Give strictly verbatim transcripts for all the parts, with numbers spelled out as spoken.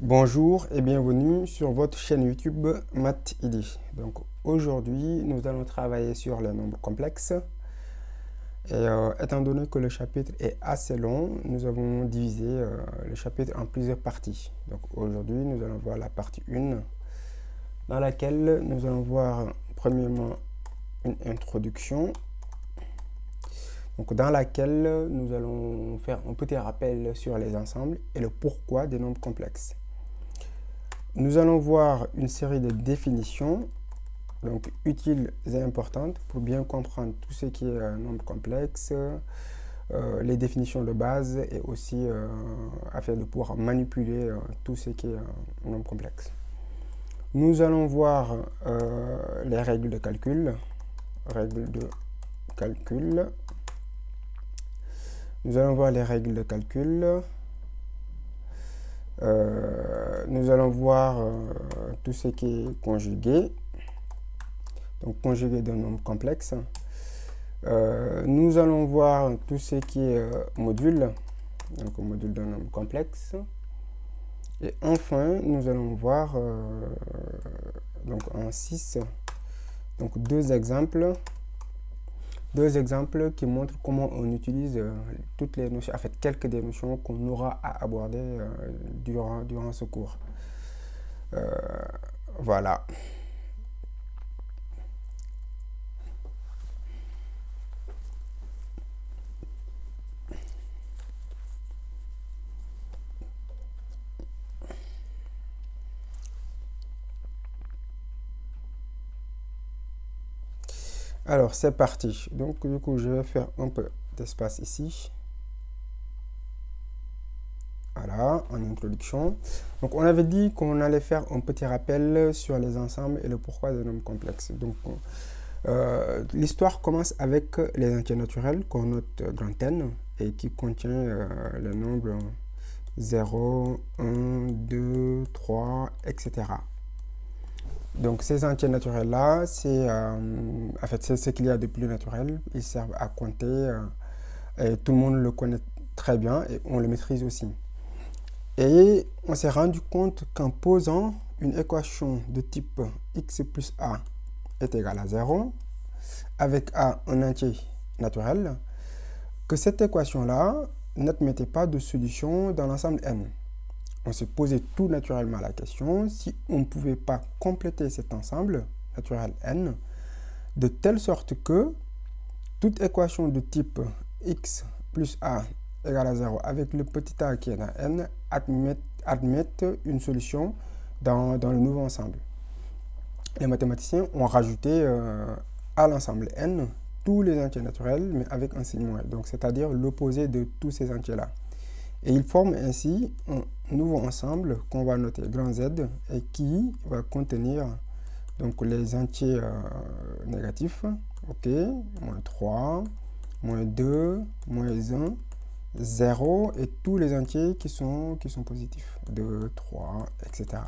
Bonjour et bienvenue sur votre chaîne YouTube MathID. Donc aujourd'hui, nous allons travailler sur les nombres complexes. Et euh, étant donné que le chapitre est assez long, nous avons divisé euh, le chapitre en plusieurs parties. Donc aujourd'hui, nous allons voir la partie un, dans laquelle nous allons voir premièrement une introduction. Donc dans laquelle nous allons faire un petit rappel sur les ensembles et le pourquoi des nombres complexes. Nous allons voir une série de définitions, donc utiles et importantes pour bien comprendre tout ce qui est un nombre complexe, euh, les définitions de base et aussi euh, afin de pouvoir manipuler euh, tout ce qui est un nombre complexe. Nous allons voir euh, les règles de calcul, règles de calcul. Nous allons voir les règles de calcul. Euh, nous allons voir euh, tout ce qui est conjugué, donc conjugué d'un nombre complexe. Euh, nous allons voir tout ce qui est euh, module, donc module d'un nombre complexe. Et enfin, nous allons voir euh, donc en six, donc deux exemples. Deux exemples qui montrent comment on utilise euh, toutes les notions, en fait quelques des notions qu'on aura à aborder euh, durant, durant ce cours. Euh, voilà. Alors, c'est parti. Donc, du coup, je vais faire un peu d'espace ici. Voilà, en introduction. Donc, on avait dit qu'on allait faire un petit rappel sur les ensembles et le pourquoi des nombres complexes. Donc, euh, l'histoire commence avec les entiers naturels qu'on note grand N et qui contient euh, les nombres zéro, un, deux, trois, et cetera. Donc, ces entiers naturels-là, c'est euh, en fait, c'est ce qu'il y a de plus naturel. Ils servent à compter euh, et tout le monde le connaît très bien et on le maîtrise aussi. Et on s'est rendu compte qu'en posant une équation de type x plus a est égal à zéro, avec a un entier naturel, que cette équation-là n'admettait pas de solution dans l'ensemble n. On s'est posé tout naturellement la question si on ne pouvait pas compléter cet ensemble naturel n de telle sorte que toute équation de type x plus a égale à zéro avec le petit a qui est dans n admette, admette une solution dans, dans le nouveau ensemble. Les mathématiciens ont rajouté euh, à l'ensemble n tous les entiers naturels mais avec un signe moins, donc c'est-à-dire l'opposé de tous ces entiers-là. Et ils forment ainsi un nouveau ensemble qu'on va noter grand Z et qui va contenir donc les entiers euh, négatifs, ok, moins trois, moins deux, moins un, zéro et tous les entiers qui sont, qui sont positifs, deux, trois, et cetera.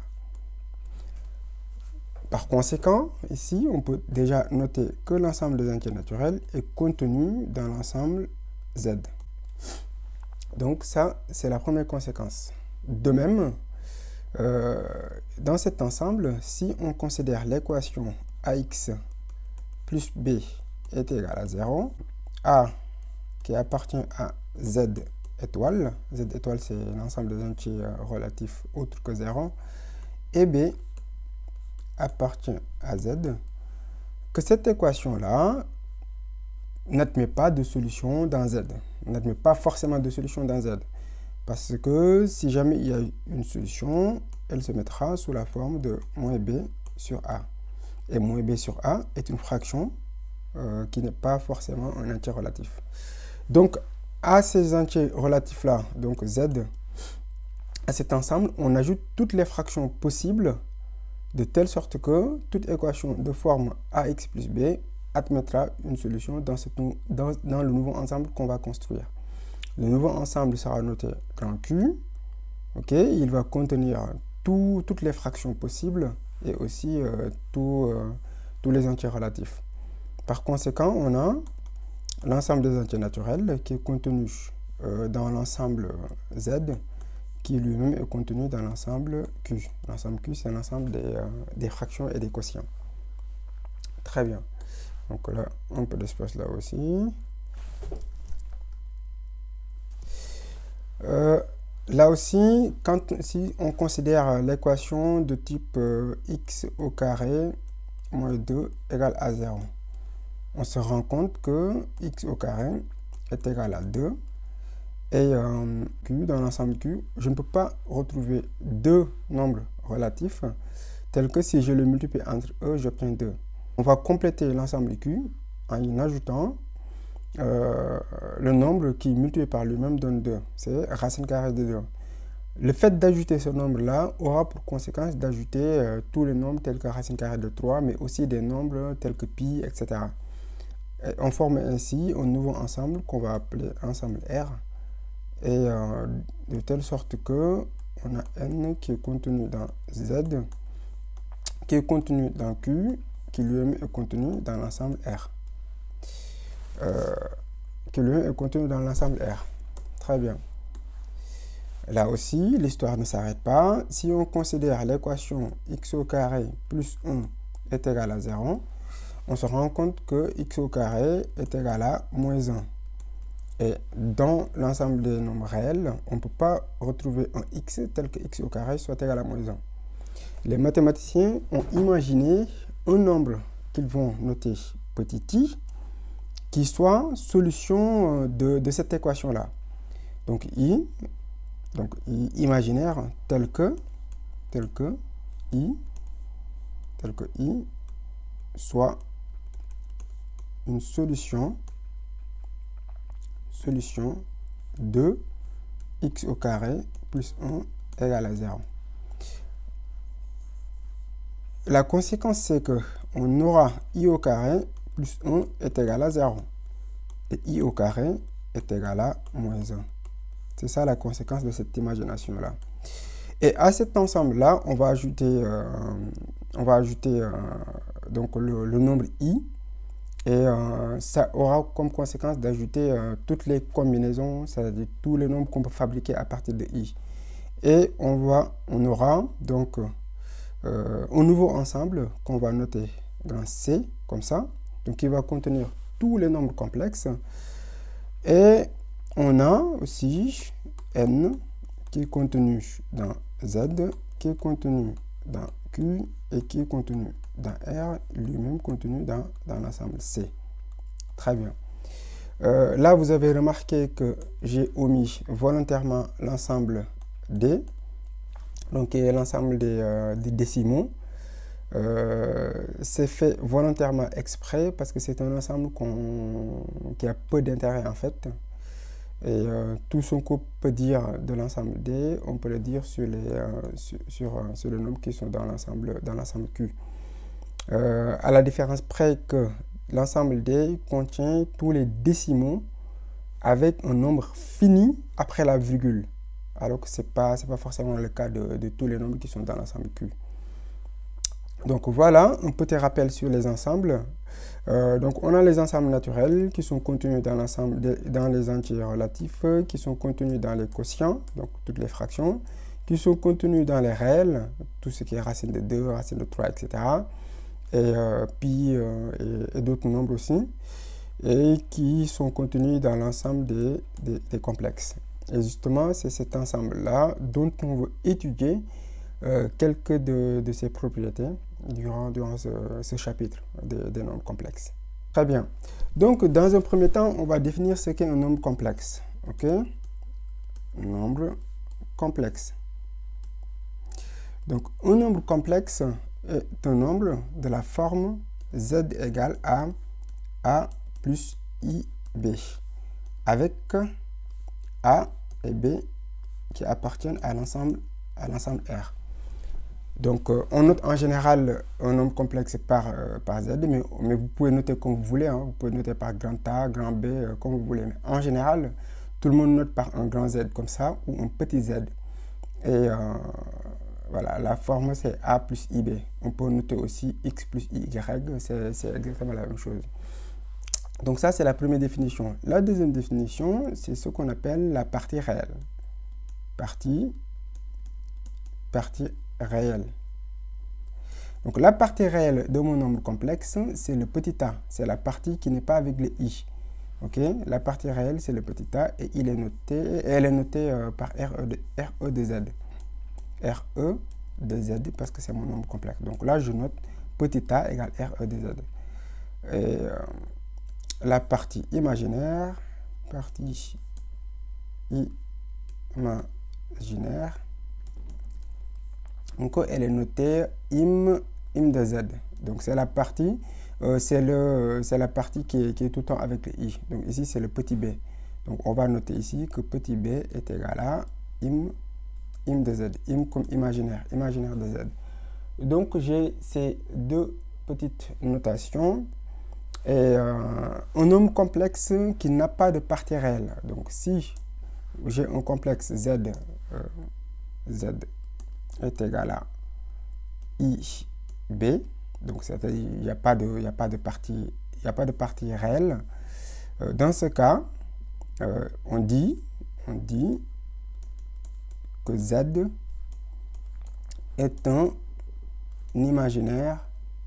Par conséquent, ici, on peut déjà noter que l'ensemble des entiers naturels est contenu dans l'ensemble Z. Donc ça, c'est la première conséquence. De même, euh, dans cet ensemble, si on considère l'équation ax plus b est égal à zéro, a qui appartient à z étoile, z étoile c'est l'ensemble des entiers relatifs autres que zéro, et b appartient à z, que cette équation-là n'admet pas de solution dans Z. On n'admet pas forcément de solution dans Z. Parce que si jamais il y a une solution, elle se mettra sous la forme de moins b sur a. Et moins b sur a est une fraction euh, qui n'est pas forcément un entier relatif. Donc, à ces entiers relatifs-là, donc Z, à cet ensemble, on ajoute toutes les fractions possibles de telle sorte que toute équation de forme ax plus b admettra une solution dans, ce, dans, dans le nouveau ensemble qu'on va construire. Le nouveau ensemble sera noté grand Q. Okay, il va contenir tout, toutes les fractions possibles et aussi euh, tout, euh, tous les entiers relatifs. Par conséquent, on a l'ensemble des entiers naturels qui est contenu euh, dans l'ensemble Z qui lui-même est contenu dans l'ensemble Q. L'ensemble Q, c'est l'ensemble des, euh, des fractions et des quotients. Très bien. Donc là, un peu d'espace là aussi. Euh, là aussi, quand, si on considère l'équation de type euh, x au carré moins deux égale à zéro, on se rend compte que x au carré est égal à deux. Et euh, Q, dans l'ensemble Q, je ne peux pas retrouver deux nombres relatifs tels que si je le multiplie entre eux, j'obtiens deux. On va compléter l'ensemble Q en y ajoutant euh, le nombre qui multiplié par lui-même donne deux. C'est racine carrée de deux. Le fait d'ajouter ce nombre-là aura pour conséquence d'ajouter euh, tous les nombres tels que racine carrée de trois, mais aussi des nombres tels que pi, et cetera. Et on forme ainsi un nouveau ensemble qu'on va appeler ensemble R. Et euh, de telle sorte que on a n qui est contenu dans Z, qui est contenu dans Q, qui lui-même est contenu dans l'ensemble R. Euh, qui lui-même est contenu dans l'ensemble R. Très bien. Là aussi, l'histoire ne s'arrête pas. Si on considère l'équation x au carré plus un est égal à zéro, on se rend compte que x au carré est égal à moins un. Et dans l'ensemble des nombres réels, on ne peut pas retrouver un x tel que x au carré soit égal à moins un. Les mathématiciens ont imaginé un nombre qu'ils vont noter petit i, qui soit solution de, de cette équation-là. Donc i, donc i imaginaire tel que, tel que i, tel que i soit une solution solution de x au carré plus un égale à zéro. La conséquence, c'est que on aura i au carré plus un est égal à zéro. Et i au carré est égal à moins un. C'est ça la conséquence de cette imagination-là. Et à cet ensemble-là, on va ajouter, euh, on va ajouter euh, donc le, le nombre i. Et euh, ça aura comme conséquence d'ajouter euh, toutes les combinaisons, c'est-à-dire tous les nombres qu'on peut fabriquer à partir de i. Et on, va, on aura donc euh, un nouveau ensemble qu'on va noter dans C, comme ça. Donc il va contenir tous les nombres complexes. Et on a aussi n qui est contenu dans Z, qui est contenu dans Q et qui est contenu dans R, lui-même contenu dans, dans l'ensemble C. Très bien. Euh, là, vous avez remarqué que j'ai omis volontairement l'ensemble D, donc qui est l'ensemble des, euh, des décimaux. Euh, c'est fait volontairement exprès parce que c'est un ensemble qu'on, qui a peu d'intérêt en fait. Et euh, tout ce qu'on peut dire de l'ensemble D, on peut le dire sur les, euh, sur, sur, euh, sur les nombres qui sont dans l'ensemble dans l'ensemble Q. Euh, à la différence près que l'ensemble D contient tous les décimaux avec un nombre fini après la virgule, alors que ce n'est pas, c'est pas forcément le cas de, de tous les nombres qui sont dans l'ensemble Q. Donc voilà un petit rappel sur les ensembles. Euh, donc on a les ensembles naturels qui sont contenus dans l'ensemble dans les entiers relatifs, qui sont contenus dans les quotients, donc toutes les fractions, qui sont contenus dans les réels, tout ce qui est racine de deux, racine de trois, et cetera. Et euh, pi euh, et, et d'autres nombres aussi, et qui sont contenus dans l'ensemble des, des, des complexes. Et justement, c'est cet ensemble-là dont on veut étudier euh, quelques de, de ces propriétés durant, durant ce, ce chapitre des, des nombres complexes. Très bien. Donc, dans un premier temps, on va définir ce qu'est un nombre complexe. OK? Nombre complexe. Donc, un nombre complexe est un nombre de la forme z égale à a plus ib, avec a et b qui appartiennent à l'ensemble à l'ensemble R. Donc, euh, on note en général un nombre complexe par, euh, par z, mais, mais vous pouvez noter comme vous voulez. Hein. Vous pouvez noter par grand A, grand B, euh, comme vous voulez. Mais en général, tout le monde note par un grand Z comme ça, ou un petit z. Et euh, voilà, la forme c'est a plus ib. On peut noter aussi x plus y, c'est exactement la même chose. Donc ça, c'est la première définition. La deuxième définition, c'est ce qu'on appelle la partie réelle. Partie partie réelle. Donc la partie réelle de mon nombre complexe, c'est le petit a. C'est la partie qui n'est pas avec le i. Ok, la partie réelle, c'est le petit a et il est noté, et elle est notée euh, par R E de, R E de Z. R E de Z parce que c'est mon nombre complexe. Donc là, je note petit a égale R E de Z. Et euh, la partie imaginaire, partie imaginaire, donc elle est notée im, im de Z. Donc c'est la partie, euh, c'est le, c'est la partie qui est, qui est tout le temps avec le i. Donc ici c'est le petit b. Donc on va noter ici que petit b est égal à im, im de Z. Im comme imaginaire, imaginaire de Z. Donc j'ai ces deux petites notations. Et euh, un nombre complexe qui n'a pas de partie réelle. Donc si j'ai un complexe Z, euh, Z est égal à I B, donc c'est-à-dire il n'y a pas de, il n'y a pas de partie, il n'y a pas de partie réelle. Euh, dans ce cas, euh, on dit, on dit que Z est un imaginaire,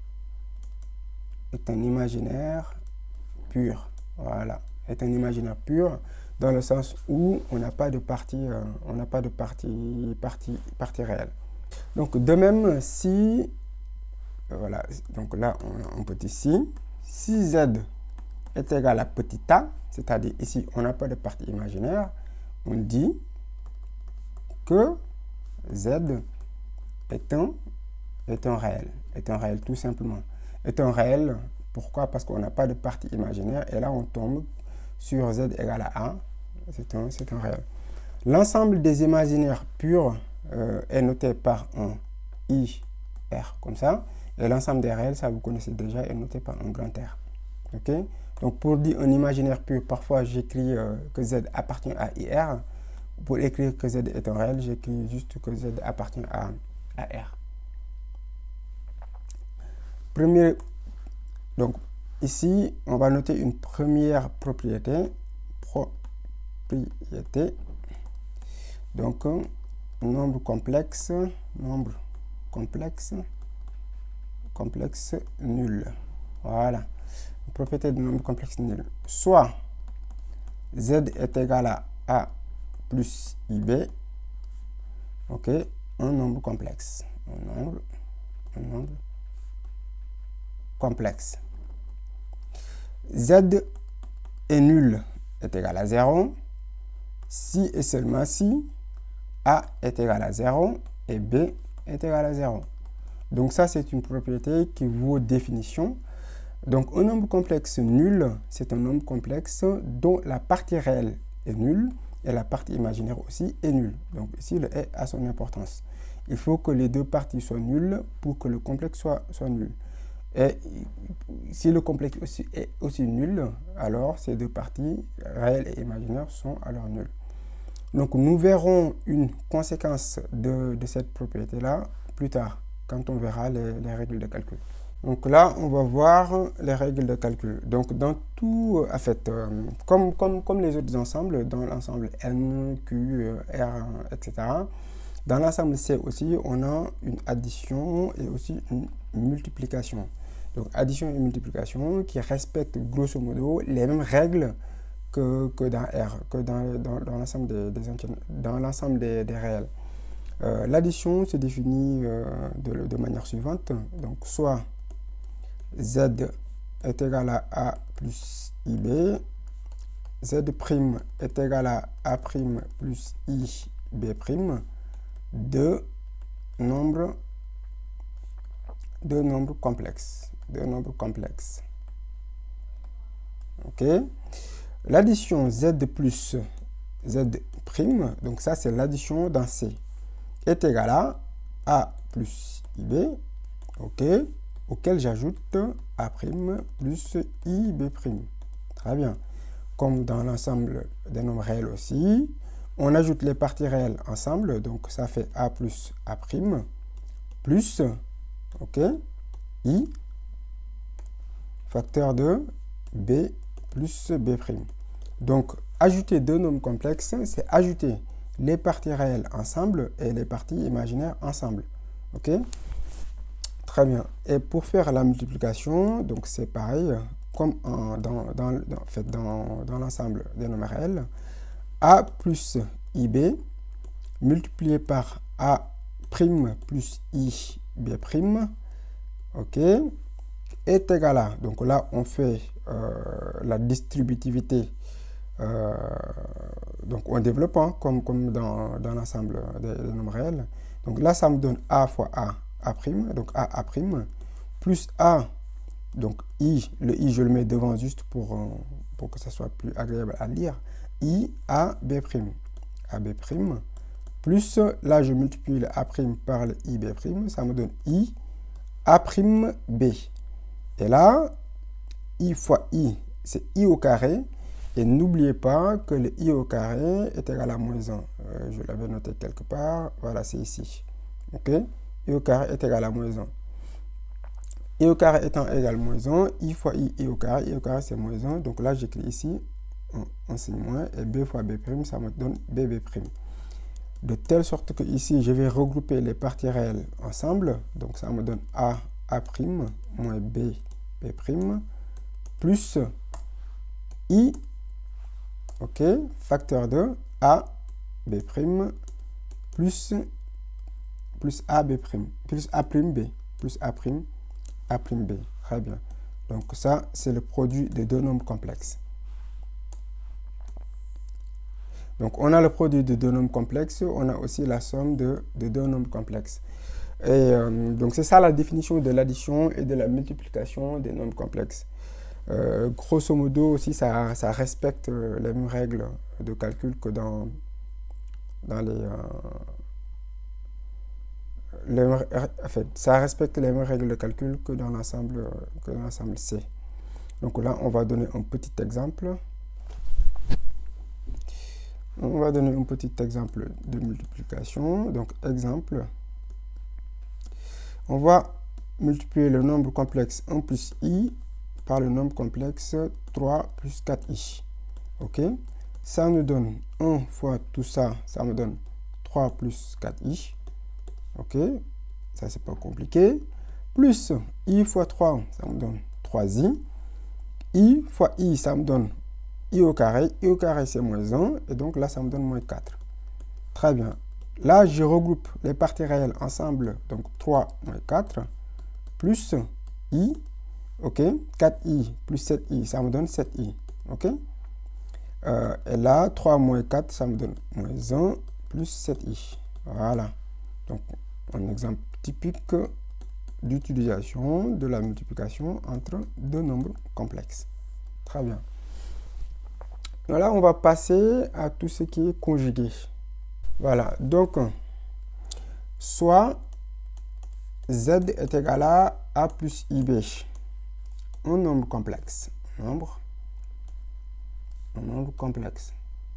est un imaginaire pur. Voilà, est un imaginaire pur dans le sens où on n'a pas de partie, euh, on n'a pas de partie, partie, partie réelle. Donc de même si, voilà, donc là on a un petit si, si Z est égal à petit a, c'est-à-dire ici on n'a pas de partie imaginaire, on dit que Z est un, est un réel, est un réel tout simplement. Est un réel, pourquoi? Parce qu'on n'a pas de partie imaginaire, et là on tombe sur Z égale à A, c'est un, c'est un réel. L'ensemble des imaginaires purs euh, est noté par un I R, comme ça, et l'ensemble des réels, ça vous connaissez déjà, est noté par un grand R. Ok? Donc pour dire un imaginaire pur, parfois j'écris euh, que Z appartient à I R. Pour écrire que Z est un réel, j'écris juste que Z appartient à, à R. Premier, donc ici, on va noter une première propriété. Propriété. Donc, nombre complexe, nombre complexe, complexe nul. Voilà. Propriété de nombre complexe nul. Soit Z est égal à A plus I B. Ok. Un nombre complexe. Un nombre, un nombre complexe. Z est nul est égal à zéro si et seulement si A est égal à zéro et B est égal à zéro. Donc ça, c'est une propriété qui vaut définition. Donc un nombre complexe nul, c'est un nombre complexe dont la partie réelle est nulle et la partie imaginaire aussi est nulle. Donc ici, le est a son importance. Il faut que les deux parties soient nulles pour que le complexe soit, soit nul. Et si le complexe aussi est aussi nul, alors ces deux parties, réelles et imaginaires, sont alors nulles. Donc nous verrons une conséquence de, de cette propriété-là plus tard, quand on verra les, les règles de calcul. Donc là, on va voir les règles de calcul. Donc dans tout, en fait, euh, comme, comme, comme les autres ensembles, dans l'ensemble N, Q, R, et cetera, dans l'ensemble C aussi, on a une addition et aussi une multiplication. Donc addition et multiplication qui respectent grosso modo les mêmes règles que, que dans R, que dans, dans, dans l'ensemble des, des, dans l'ensemble des, des réels. Euh, L'addition se définit euh, de, de manière suivante. Donc soit Z est égal à A plus I B, Z' est égal à A' plus I B', de nombres de nombres complexes. De nombres complexes. Ok. L'addition Z plus Z', donc ça c'est l'addition dans C, est égal à A plus I B, ok, auquel j'ajoute A' plus I B'. Très bien. Comme dans l'ensemble des nombres réels aussi, on ajoute les parties réelles ensemble, donc ça fait A plus A' plus, ok, I, facteur de B plus B'. Donc, ajouter deux nombres complexes, c'est ajouter les parties réelles ensemble et les parties imaginaires ensemble. Ok? Très bien. Et pour faire la multiplication, donc c'est pareil, comme en, dans, dans, dans, en fait, dans, dans l'ensemble des nombres réels, A plus I B multiplié par A' plus I B', ok, est égal à, donc là on fait euh, la distributivité, euh, donc on développe hein, comme, comme dans, dans l'ensemble des, des nombres réels. Donc là ça me donne A fois A, A', donc A, A', plus A, donc I, le I je le mets devant juste pour, euh, pour que ça soit plus agréable à lire, I, A, B', A, B', plus, là je multiplie le A' par le I B', ça me donne I, A', B. Et là, I fois I, c'est I au carré. Et n'oubliez pas que le I au carré est égal à moins un. Euh, je l'avais noté quelque part. Voilà, c'est ici. Ok? I au carré est égal à moins un. I au carré étant égal à moins un, I fois I, I au carré, I au carré c'est moins un. Donc là, j'écris ici un, un signe moins. Et B fois B', ça me donne B B'. De telle sorte que ici, je vais regrouper les parties réelles ensemble. Donc ça me donne A, A', moins B, B', plus I, ok, facteur de A, B', plus, plus A, B', plus A', B, plus A', A', B. Très bien. Donc ça, c'est le produit de deux nombres complexes. Donc on a le produit de deux nombres complexes, on a aussi la somme de, de deux nombres complexes. Et euh, donc c'est ça la définition de l'addition et de la multiplication des nombres complexes. Euh, grosso modo aussi, ça, ça respecte les mêmes règles de calcul que dans, dans les, euh, les... En fait, ça respecte les mêmes règles de calcul que dans l'ensemble que dans l'ensemble C. Donc là, on va donner un petit exemple. On va donner un petit exemple de multiplication. Donc, exemple. On va multiplier le nombre complexe un plus I par le nombre complexe trois plus quatre i. Ok? Ça nous donne un fois tout ça, ça me donne trois plus quatre i. Ok? Ça, c'est pas compliqué. Plus I fois trois, ça me donne trois i. I fois I, ça me donne I au carré. I au carré, c'est moins un. Et donc là, ça me donne moins quatre. Très bien. Là, je regroupe les parties réelles ensemble. Donc trois moins quatre. Plus I. OK. quatre i plus sept i, ça me donne sept i. OK. Euh, et là, trois moins quatre, ça me donne moins un plus sept i. Voilà. Donc, un exemple typique d'utilisation de la multiplication entre deux nombres complexes. Très bien. Voilà, on va passer à tout ce qui est conjugué. Voilà, donc, soit Z est égal à A plus I B, un nombre complexe. Nombre, un nombre complexe.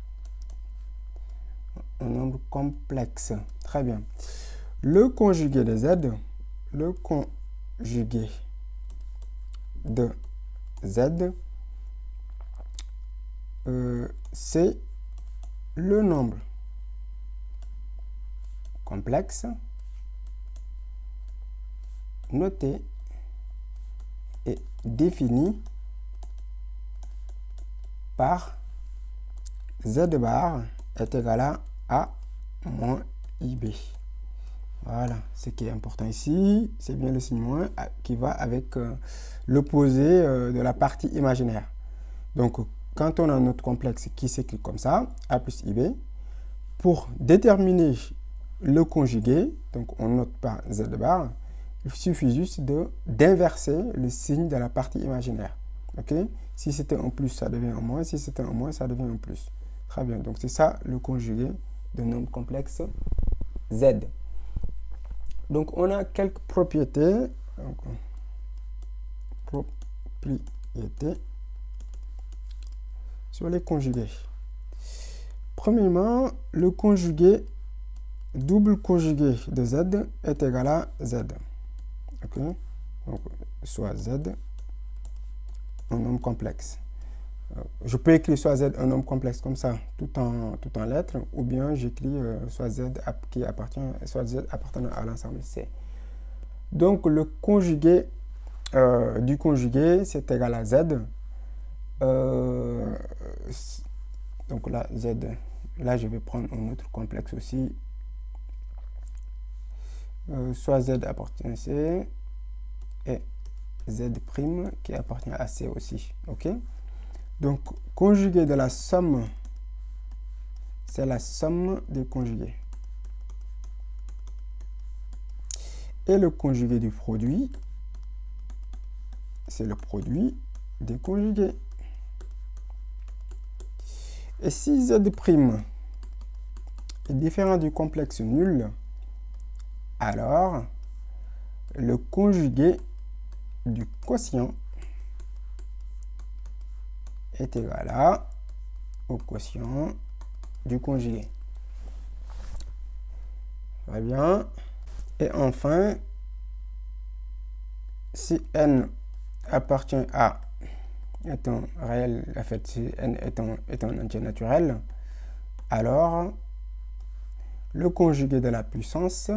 Un nombre complexe. Très bien. Le conjugué de Z, le conjugué de Z, euh, c'est le nombre complexe noté et défini par Z bar est égal à A moins I B. Voilà, ce qui est important ici, c'est bien le signe moins qui va avec euh, l'opposé euh, de la partie imaginaire. Donc, quand on a notre complexe qui s'écrit comme ça, A plus I B, pour déterminer le conjugué, donc on note par Z bar, il suffit juste d'inverser le signe de la partie imaginaire. Ok? Si c'était un plus, ça devient un moins. Si c'était un moins, ça devient un plus. Très bien. Donc, c'est ça le conjugué de nombre complexe Z. Donc, on a quelques propriétés. Donc, propriétés sur les conjugués. Premièrement, le conjugué, double conjugué de Z est égal à Z. Ok? Donc, soit Z, un nombre complexe. Je peux écrire soit Z un nombre complexe comme ça, tout en, tout en lettres, ou bien j'écris euh, soit Z qui appartient, soit Z appartenant à l'ensemble C. Donc le conjugué euh, du conjugué, c'est égal à Z. Euh, donc là, Z, là je vais prendre un autre complexe aussi. Euh, soit Z appartient à C et Z' qui appartient à C aussi. Ok? Donc, conjugué de la somme, c'est la somme des conjugués. Et le conjugué du produit, c'est le produit des conjugués. Et si Z' est différent du complexe nul, alors le conjugué du quotient est égal à au quotient du conjugué. Très bien. Et enfin, si n appartient à est un réel, en fait, si n est un, est un entier naturel, alors le conjugué de la puissance,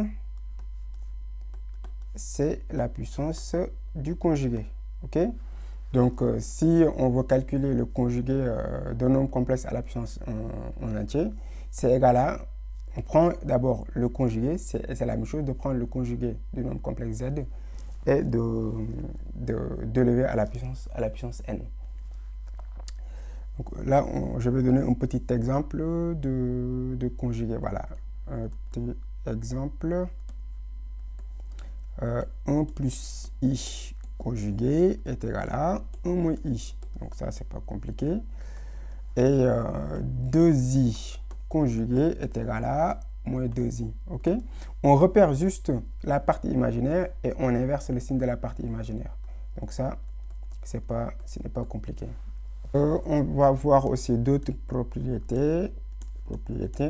c'est la puissance du conjugué. Ok? Donc, euh, si on veut calculer le conjugué euh, d'un nombre complexe à la puissance en, en entier, c'est égal à, on prend d'abord le conjugué, c'est la même chose de prendre le conjugué du nombre complexe Z et de, de, de lever à la puissance, à la puissance n. Donc, là, on, je vais donner un petit exemple de, de conjugué. Voilà, un petit exemple. Euh, un plus i conjugué est égal à un moins i. Donc ça, c'est pas compliqué. Et euh, deux i conjugué est égal à moins deux i. Ok? On repère juste la partie imaginaire et on inverse le signe de la partie imaginaire. Donc ça, c'est pas, ce n'est pas compliqué. Euh, on va voir aussi d'autres propriétés, propriétés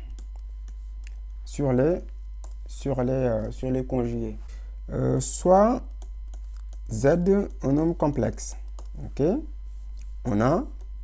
sur les, sur les, euh, sur les conjugués. Euh, soit Z un nombre complexe. Ok? On a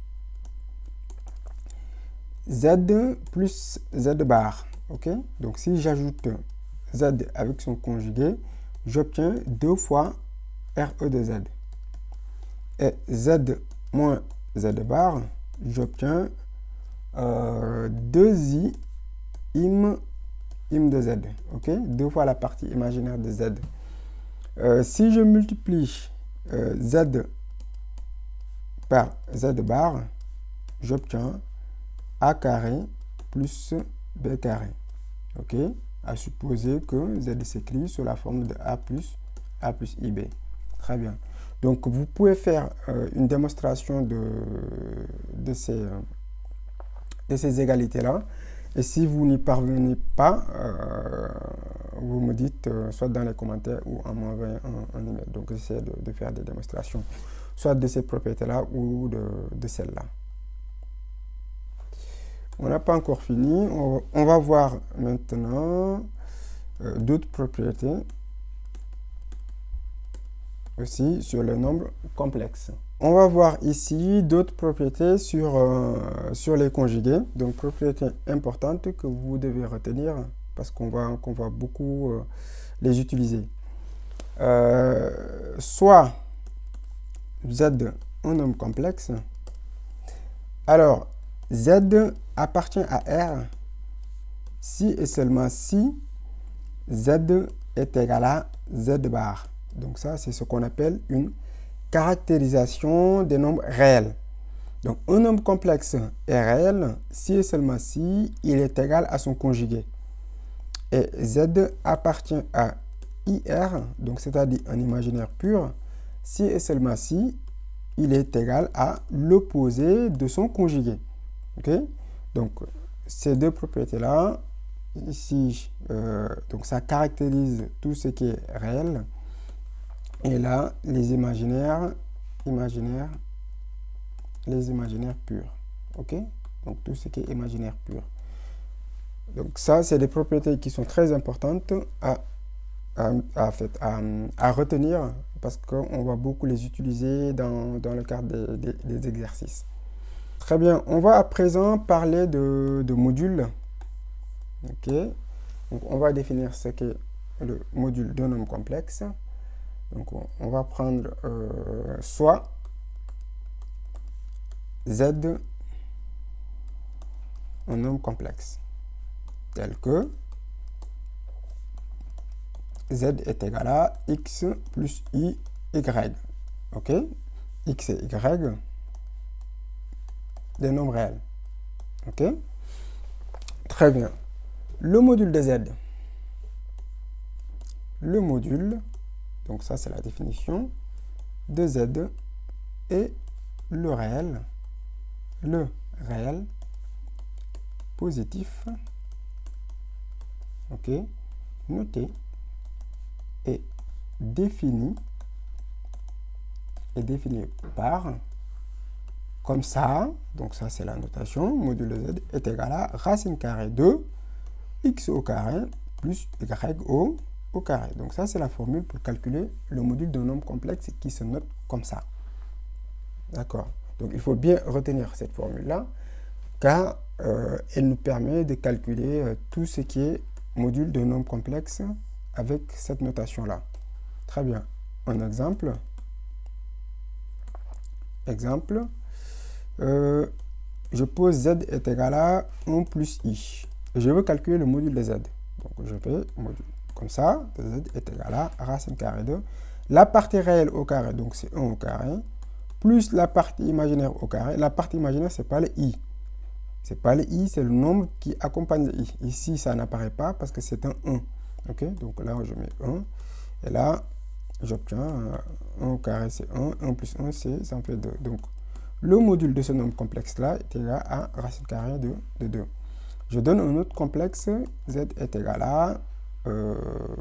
Z plus Z bar. Ok? Donc si j'ajoute Z avec son conjugué, j'obtiens deux fois R E de Z. Et Z moins Z bar, j'obtiens euh, deux i im, im de Z. Ok? Deux fois la partie imaginaire de Z. Euh, si je multiplie euh, Z par Z bar, j'obtiens A carré plus B carré. Ok? À supposer que Z s'écrit sous la forme de A plus A plus I B. Très bien. Donc, vous pouvez faire euh, une démonstration de, de ces, euh, de ces égalités-là. Et si vous n'y parvenez pas, euh, vous me dites euh, soit dans les commentaires ou en m'envoyant un, un email. Donc, j'essaie de, de faire des démonstrations, soit de ces propriétés-là ou de, de celles-là. On n'a pas encore fini. On, on va voir maintenant euh, d'autres propriétés aussi sur le nombre complexe. On va voir ici d'autres propriétés sur, euh, sur les conjugués. Donc, propriétés importantes que vous devez retenir parce qu'on va, qu'on va beaucoup euh, les utiliser. Euh, soit Z un nombre complexe. Alors, Z appartient à R si et seulement si Z est égal à Z bar. Donc ça, c'est ce qu'on appelle une caractérisation des nombres réels. Donc, un nombre complexe est réel si et seulement si il est égal à son conjugué. Et Z appartient à I R, donc c'est-à-dire un imaginaire pur, si et seulement si il est égal à l'opposé de son conjugué. Ok? Donc, ces deux propriétés-là, ici, euh, donc ça caractérise tout ce qui est réel. Et là, les imaginaires, imaginaires, les imaginaires purs. Ok? Donc, tout ce qui est imaginaire pur. Donc, ça, c'est des propriétés qui sont très importantes à à, à, fait, à, à retenir parce qu'on va beaucoup les utiliser dans, dans le cadre des, des, des exercices. Très bien, on va à présent parler de, de modules. Ok, donc on va définir ce qu'est le module d'un nombre complexe. Donc on, on va prendre euh, soit Z, un nombre complexe, tel que Z est égal à X plus I, Y. Ok, X et Y, des nombres réels. Ok, très bien. Le module de Z, le module, donc ça c'est la définition, de Z est le réel, le réel positif, ok, noté et défini, et défini par, comme ça, donc ça c'est la notation, module de Z est égal à racine carrée de X au carré plus Y au, au carré. Donc ça c'est la formule pour calculer le module d'un nombre complexe qui se note comme ça. D'accord. Donc il faut bien retenir cette formule-là, car euh, elle nous permet de calculer euh, tout ce qui est module d'un nombre complexe avec cette notation-là. Très bien. Un exemple. Exemple. Euh, je pose Z est égal à un plus I. Et je veux calculer le module de Z. Donc je fais module comme ça. Z est égal à racine carrée de la partie réelle au carré, donc c'est un au carré, plus la partie imaginaire au carré. La partie imaginaire, c'est pas le I. C'est pas le I, c'est le nombre qui accompagne le I. Ici, ça n'apparaît pas parce que c'est un un. Ok, donc là, je mets un. Et là, j'obtiens un au carré, c'est un. un plus un, c'est, ça me fait deux. Donc, le module de ce nombre complexe-là est égal à racine carrée de, de deux. Je donne un autre complexe. Z est égal à euh,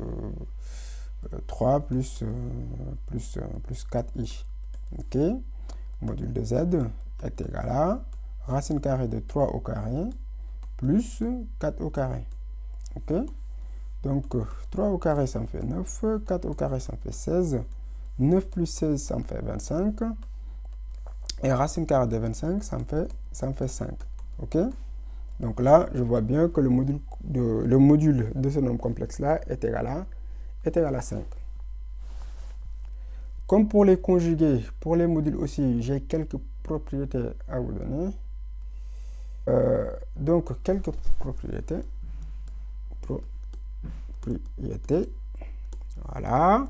trois plus, euh, plus, euh, plus quatre I. Ok, module de Z est égal à racine carrée de trois au carré plus quatre au carré. Ok, donc trois au carré ça me fait neuf, quatre au carré ça me fait seize, neuf plus seize ça me fait vingt-cinq, et racine carrée de vingt-cinq ça me fait, ça me fait cinq. Ok, donc là je vois bien que le module de, le module de ce nombre complexe là est égal à, est égal à cinq. Comme pour les conjugués, pour les modules aussi, j'ai quelques propriétés à vous donner. Euh, donc, quelques propriétés. Propriétés. Voilà.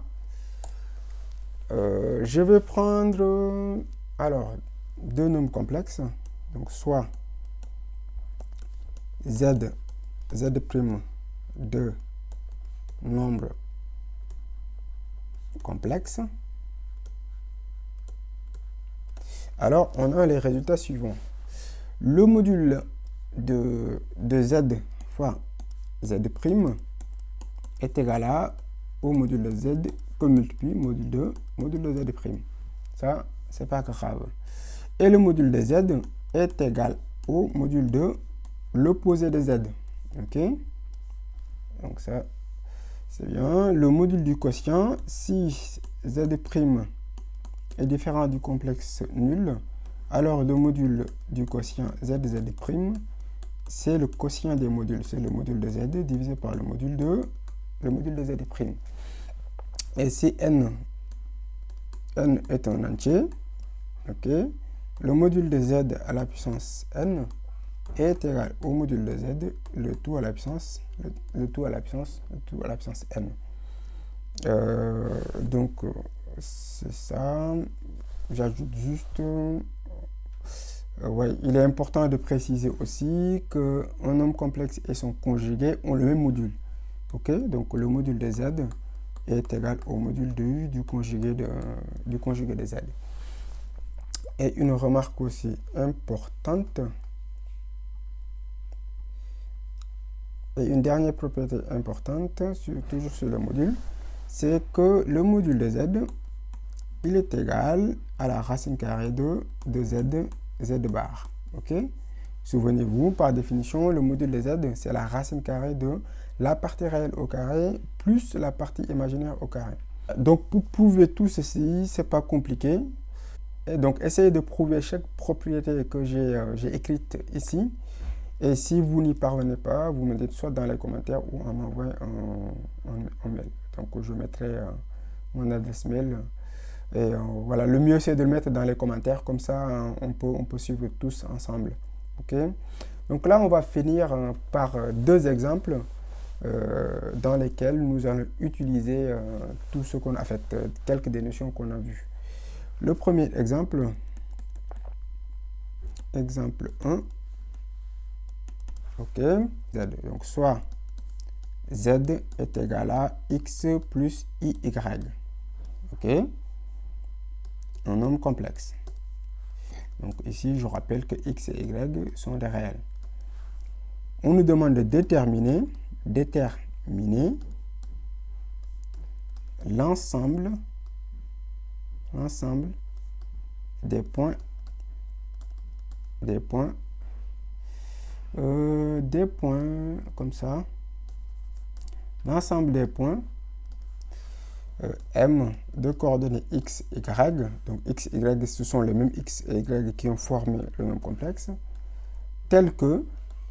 Euh, je vais prendre, alors, deux nombres complexes. Donc, soit Z, Z' de nombres complexes. Alors, on a les résultats suivants. Le module de, de Z fois Z' est égal à, au module de Z que multiplie module de, module de Z'. Ça, c'est pas grave. Et le module de Z est égal au module de l'opposé de Z. Ok? Donc ça, c'est bien. Le module du quotient, si Z' est différent du complexe nul, alors le module du quotient Z Z', c'est le quotient des modules, c'est le module de Z divisé par le module de, le module de Z'. Et si n, n est un entier, ok, le module de Z à la puissance n est égal au module de Z, le tout à la puissance, le, le tout à la puissance, le tout à la puissance n. Euh, donc, c'est ça. J'ajoute juste... Euh, ouais, il est important de préciser aussi qu'un nombre complexe et son conjugué ont le même module. Ok, donc le module de Z est égal au module de U du conjugué de, du conjugué de Z. Et une remarque aussi importante, et une dernière propriété importante, sur, toujours sur le module, c'est que le module de Z, il est égal à la racine carrée de, de Z, Z bar. Ok? Souvenez-vous, par définition, le module de Z, c'est la racine carrée de la partie réelle au carré plus la partie imaginaire au carré. Donc pour prouver tout ceci, c'est pas compliqué. Et donc essayez de prouver chaque propriété que j'ai euh, j'ai écrite ici. Et si vous n'y parvenez pas, vous me dites soit dans les commentaires ou en m'envoyant un, un, un mail. Donc je mettrai euh, mon adresse mail. Et euh, voilà, le mieux c'est de le mettre dans les commentaires, comme ça euh, on, peut, on peut suivre tous ensemble. Ok? Donc là on va finir euh, par euh, deux exemples euh, dans lesquels nous allons utiliser euh, tout ce qu'on a fait, euh, quelques des notions qu'on a vues. Le premier exemple, exemple un, ok, z, donc soit z est égal à x plus iy, ok, un nombre complexe. Donc ici, je rappelle que x et y sont des réels. On nous demande de déterminer, déterminer l'ensemble, l'ensemble des points, des points, euh, des points comme ça, l'ensemble des points euh, M de coordonnées x, y, donc x, y, ce sont les mêmes x et y qui ont formé le nombre complexe, tel que,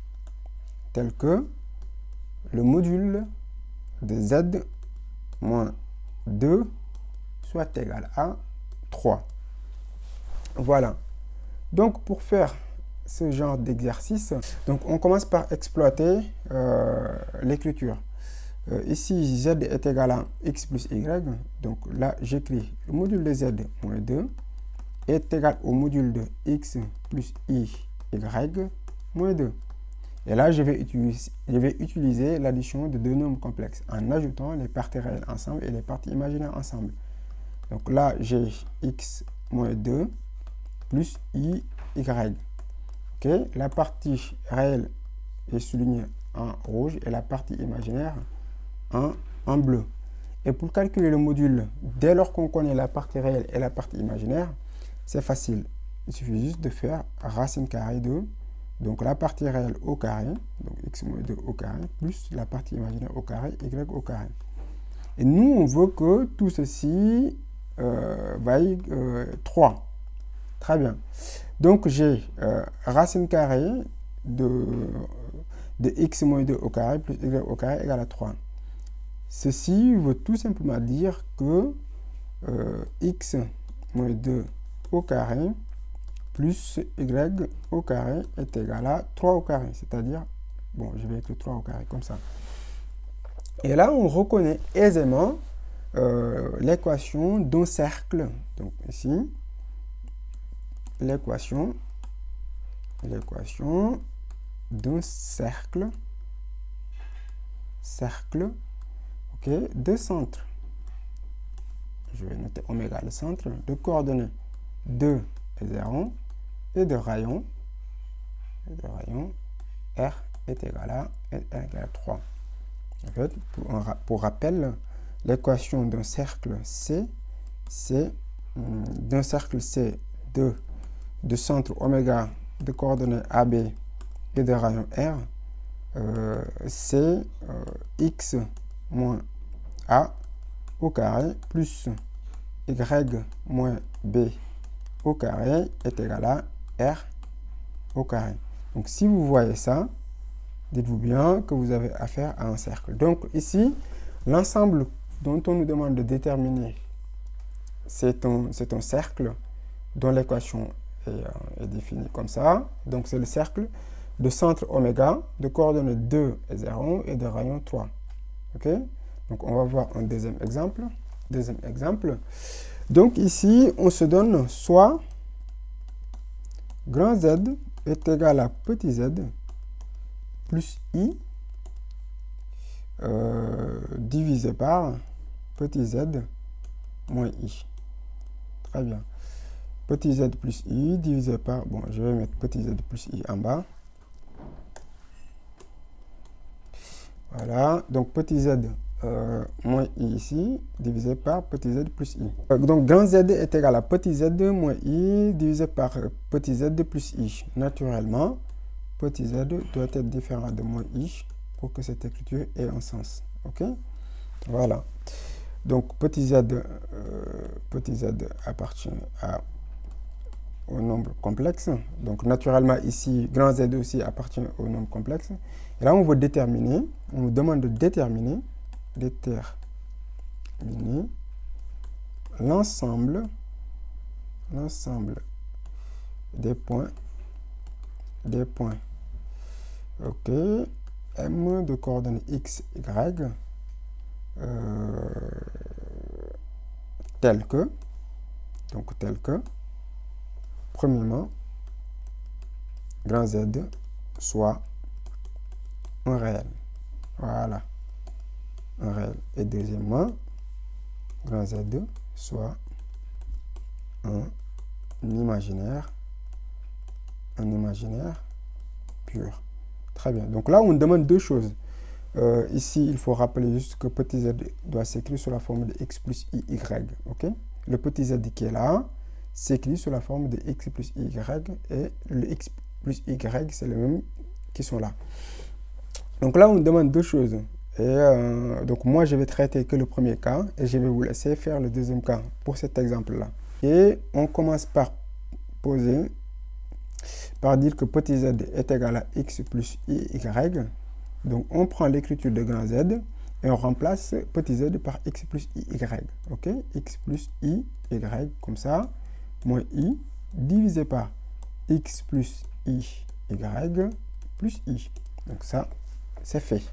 tel que le module de z moins deux soit égal à trois. Voilà. Donc, pour faire ce genre d'exercice, donc on commence par exploiter euh, l'écriture. Euh, ici, z est égal à x plus y. Donc là, j'écris le module de z moins deux est égal au module de x plus i, y moins deux. Et là, je vais utiliser, je vais utiliser l'addition de deux nombres complexes en ajoutant les parties réelles ensemble et les parties imaginaires ensemble. Donc là, j'ai x moins deux plus i, y. Okay. La partie réelle est soulignée en rouge et la partie imaginaire en, en bleu. Et pour calculer le module, dès lors qu'on connaît la partie réelle et la partie imaginaire, c'est facile. Il suffit juste de faire racine carrée de, donc la partie réelle au carré, donc x moins deux au carré, plus la partie imaginaire au carré, y au carré. Et nous, on veut que tout ceci euh, vaille euh, trois. Très bien. Donc, j'ai euh, racine carrée de, de x moins deux au carré plus y au carré égale à trois. Ceci veut tout simplement dire que euh, x moins deux au carré plus y au carré est égal à trois au carré. C'est-à-dire, bon, je vais écrire trois au carré comme ça. Et là, on reconnaît aisément euh, l'équation d'un cercle. Donc ici, l'équation l'équation d'un cercle cercle ok de centre, je vais noter oméga le centre, de coordonnées deux et zéro et de rayon et de rayon r est égal à r égale à trois. En fait, pour, pour rappel, l'équation d'un cercle C, c'est d'un cercle C de de centre oméga de coordonnées A B et de rayon R, euh, c'est euh, x moins A au carré plus y moins B au carré est égal à R au carré. Donc si vous voyez ça, dites-vous bien que vous avez affaire à un cercle. Donc ici, l'ensemble dont on nous demande de déterminer, c'est un, c'est un cercle dont l'équation est, euh, est définie comme ça. Donc c'est le cercle de centre oméga, de coordonnées deux et zéro et de rayon trois. Ok? Donc on va voir un deuxième exemple. Deuxième exemple. Donc ici, on se donne soit grand Z est égal à petit z plus i euh, divisé par petit z moins i. Très bien. Petit z plus i divisé par, bon, je vais mettre petit z plus i en bas. Voilà, donc petit z euh, moins i ici, divisé par petit z plus i. Euh, donc grand Z est égal à petit z moins i divisé par petit z plus i. Naturellement, petit z doit être différent de moins i. pour que cette écriture ait un sens. Ok? Voilà. Donc, petit z, euh, petit z appartient à, au nombre complexe. Donc, naturellement, ici, grand Z aussi appartient au nombre complexe. Et là, on veut déterminer, on nous demande de déterminer, déterminer l'ensemble, l'ensemble des points, des points, ok, M de coordonnées X, Y, euh, tel que, donc tel que, premièrement, grand Z soit un réel. Voilà. Un réel. Et deuxièmement, grand Z soit un imaginaire. Un imaginaire pur. Très bien. Donc là, on demande deux choses. Euh, ici, il faut rappeler juste que petit z doit s'écrire sous la forme de x plus i, y. Ok? Le petit z qui est là s'écrit sous la forme de x plus i, y. Et le x plus y, c'est les mêmes qui sont là. Donc là, on demande deux choses. Et euh, donc moi, je vais traiter que le premier cas et je vais vous laisser faire le deuxième cas pour cet exemple-là. Et on commence par poser, par dire que petit z est égal à x plus i, y. Donc on prend l'écriture de grand Z et on remplace petit z par x plus i, y. Ok? X plus i, y, comme ça, moins i, divisé par x plus i, y, plus i. Donc ça, c'est fait.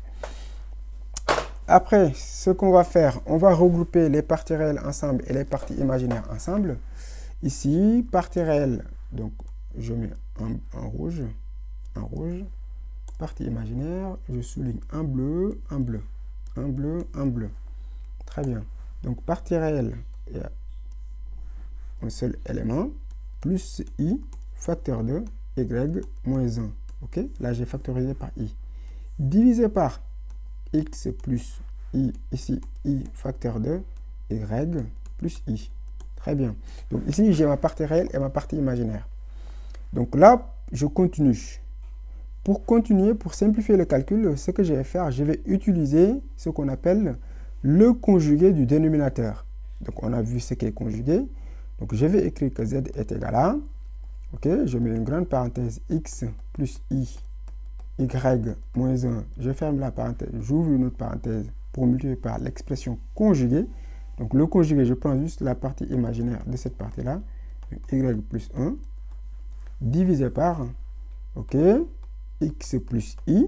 Après, ce qu'on va faire, on va regrouper les parties réelles ensemble et les parties imaginaires ensemble. Ici, partie réelle, donc je mets en, en rouge, en rouge, partie imaginaire, je souligne un bleu, un bleu, un bleu, un bleu. Très bien. Donc, partie réelle, il y a un seul élément, plus i, facteur de y, moins un. Ok? Là, j'ai factorisé par i. Divisé par x plus i, ici, i facteur de y plus i. Très bien. Donc ici, j'ai ma partie réelle et ma partie imaginaire. Donc là, je continue. Pour continuer, pour simplifier le calcul, ce que je vais faire, je vais utiliser ce qu'on appelle le conjugué du dénominateur. Donc on a vu ce qui est conjugué. Donc je vais écrire que z est égal à, ok, je mets une grande parenthèse, x plus i, y moins un, je ferme la parenthèse, j'ouvre une autre parenthèse pour multiplier par l'expression conjuguée. Donc le conjugué, je prends juste la partie imaginaire de cette partie-là, y plus un, divisé par, ok, x plus i,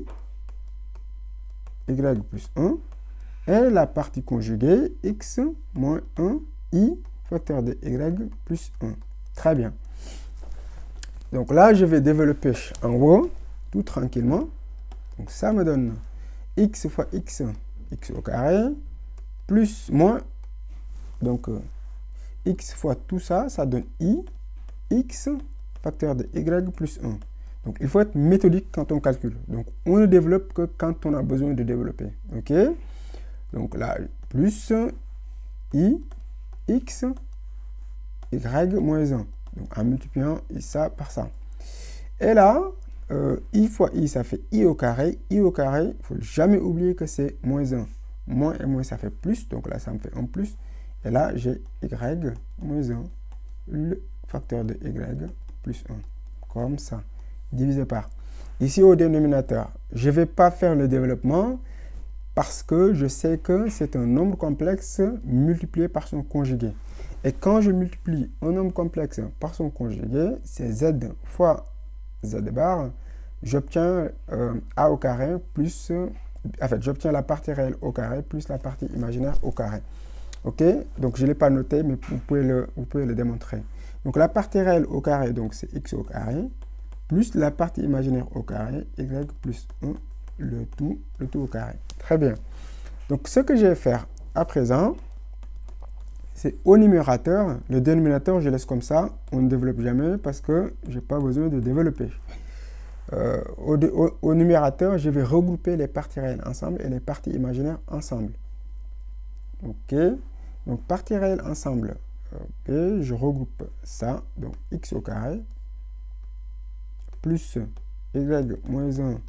y plus un, et la partie conjuguée, x moins un, i, facteur de y plus un. Très bien. Donc là, je vais développer en haut, tout tranquillement. Donc ça me donne x fois x, x au carré, plus, moins, donc euh, x fois tout ça, ça donne i, x, facteur de y plus un. Donc il faut être méthodique quand on calcule. Donc on ne développe que quand on a besoin de développer. Ok? Donc là, plus i, x, y moins un. Donc en multipliant ça par ça. Et là, euh, i fois i, ça fait i au carré. I au carré, il ne faut jamais oublier que c'est moins un. Moins et moins, ça fait plus. Donc là, ça me fait un plus. Et là, j'ai y moins un. Le facteur de y plus un. Comme ça. Divisé par. Ici, au dénominateur, je ne vais pas faire le développement parce que je sais que c'est un nombre complexe multiplié par son conjugué. Et quand je multiplie un nombre complexe par son conjugué, c'est z fois z bar, j'obtiens euh, a au carré plus, euh, en fait, j'obtiens la partie réelle au carré plus la partie imaginaire au carré. Ok? Donc, je ne l'ai pas noté, mais vous pouvez, le, vous pouvez le démontrer. Donc, la partie réelle au carré, donc c'est x au carré, plus la partie imaginaire au carré, y plus un, le tout, le tout au carré. Très bien. Donc, ce que je vais faire à présent, c'est au numérateur, le dénominateur, je laisse comme ça, on ne développe jamais parce que je n'ai pas besoin de développer. Euh, au, au, au numérateur, je vais regrouper les parties réelles ensemble et les parties imaginaires ensemble. Ok, donc parties réelles ensemble, ok, je regroupe ça, donc x au carré, plus y moins un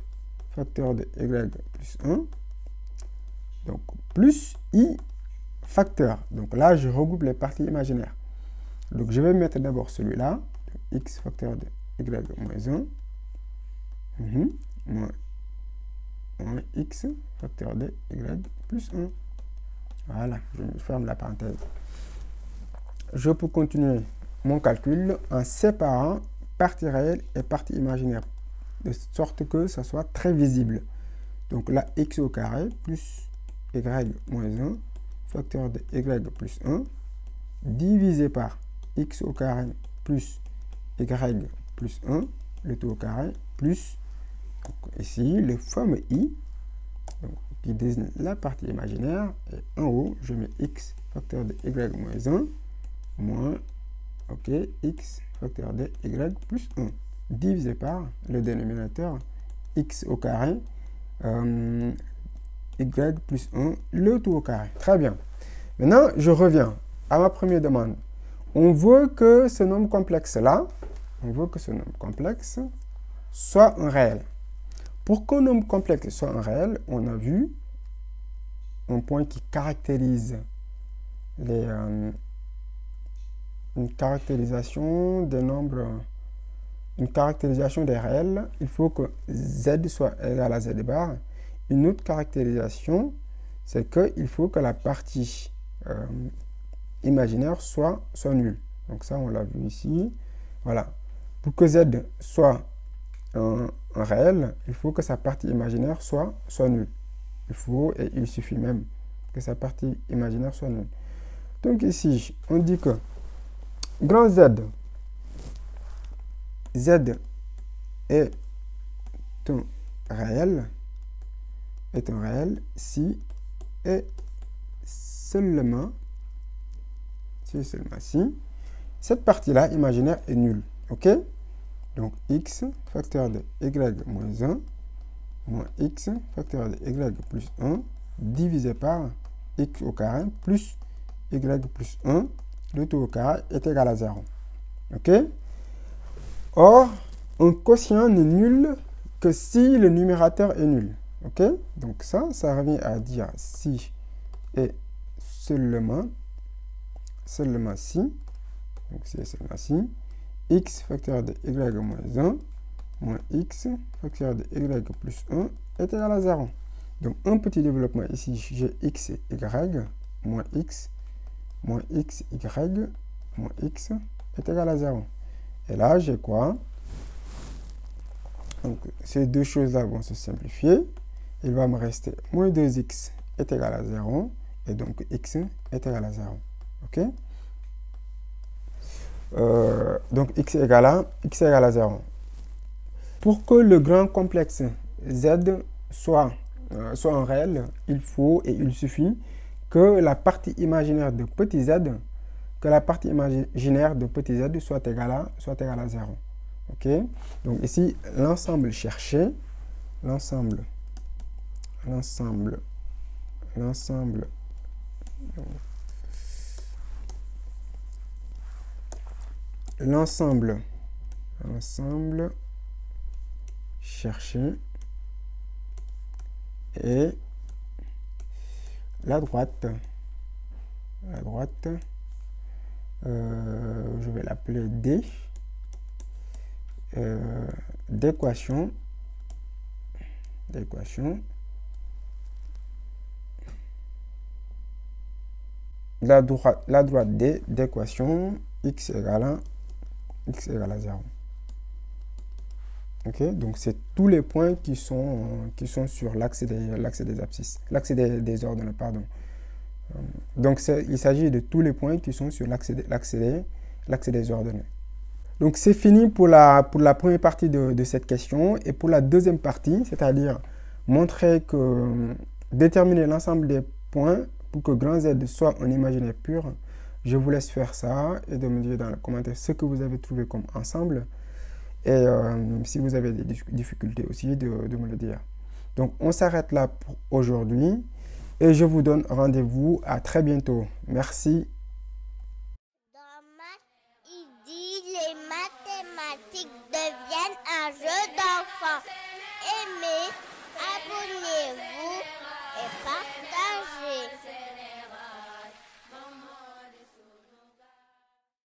facteur de y plus un. Donc, plus i facteur. Donc là, je regroupe les parties imaginaires. Donc, je vais mettre d'abord celui-là. X facteur de y moins un. Mmh. Moins, moins x facteur de y plus un. Voilà, je ferme la parenthèse. Je peux continuer mon calcul en séparant partie réelle et partie imaginaire, de sorte que ça soit très visible. Donc là, x au carré plus y moins un, facteur de y plus un, divisé par x au carré plus y plus un, le tout au carré, plus, donc ici, le fameux i, donc, qui désigne la partie imaginaire, et en haut, je mets x facteur de y moins un, moins, ok, x facteur de y plus un, divisé par le dénominateur x au carré, euh, y plus un, le tout au carré. Très bien. Maintenant, je reviens à ma première demande. On veut que ce nombre complexe-là, on veut que ce nombre complexe soit un réel. Pour qu'un nombre complexe soit un réel, on a vu un point qui caractérise les, euh, une caractérisation des nombres, une caractérisation des réels. Il faut que z soit égal à z bar. Une autre caractérisation, c'est qu'il faut que la partie euh, imaginaire soit, soit nulle. Donc ça, on l'a vu ici. Voilà. Pour que z soit un, un réel, il faut que sa partie imaginaire soit, soit nulle. Il faut, et il suffit même que sa partie imaginaire soit nulle. Donc ici, on dit que grand Z, Z est un réel, est un réel si et seulement, si et seulement si, cette partie-là imaginaire est nulle. OK? Donc x facteur de y moins un moins x facteur de y plus un divisé par x au carré plus y plus un, le tout au carré est égal à zéro. OK? Or, un quotient n'est nul que si le numérateur est nul. OK? Donc ça, ça revient à dire si et seulement, seulement si, donc si et seulement si, x facteur de y moins un moins x facteur de y plus un est égal à zéro. Donc un petit développement ici, j'ai x et y moins x moins x, y, moins x est égal à zéro. Et là, j'ai quoi? Donc, ces deux choses-là vont se simplifier. Il va me rester moins deux x est égal à zéro. Et donc, x est égal à zéro. OK? Euh, donc, x est égal à, x est égal à zéro. Pour que le grand complexe z soit, euh, soit un réel, il faut et il suffit que la partie imaginaire de petit z, que la partie imaginaire de petit z soit égale à, soit égale à zéro. OK? Donc ici, l'ensemble cherché, l'ensemble, l'ensemble, l'ensemble, l'ensemble, l'ensemble cherché et la droite, la droite, euh, je vais l'appeler D, euh, d'équation, d'équation, la droite, la droite D d'équation x égale à, x égale à zéro. OK? Donc, c'est tous les points qui sont, euh, qui sont sur l'axe des, l'axe des abscisses, l'axe des, des ordonnées, pardon. Euh, donc, il s'agit de tous les points qui sont sur l'axe des, l'axe des, l'axe des ordonnées. Donc, c'est fini pour la, pour la première partie de, de cette question. Et pour la deuxième partie, c'est-à-dire montrer que, euh, déterminer l'ensemble des points pour que grand Z soit un imaginaire pur, je vous laisse faire ça et de me dire dans les commentaires ce que vous avez trouvé comme ensemble. Et euh, si vous avez des difficultés aussi, de, de me le dire. Donc, on s'arrête là pour aujourd'hui. Et je vous donne rendez-vous à très bientôt. Merci. Dans maths, il dit les mathématiques de